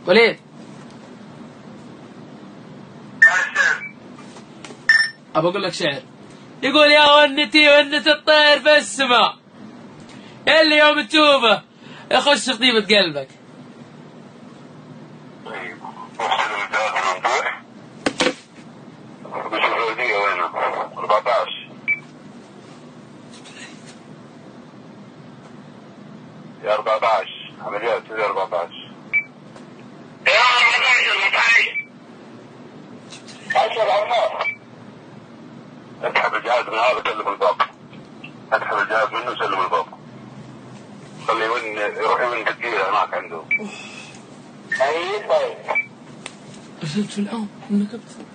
وليد أبى أقول لك شعر يقول يا ونتي ونة الطير في السماء اللي يوم تشوفه يخش خطيبة قلبك. طيب وصل الجهاز الممدوح بالسعودية وينه؟ 14 يا 14 عمليات يا 14 يا 14 اسحب الجهاز من هذا سلم الباقي. اسحب الجهاز منه سلم الباقي. خليه يروح يون تسجيل هناك عنده. اي طيب. أرسلت في العام إنك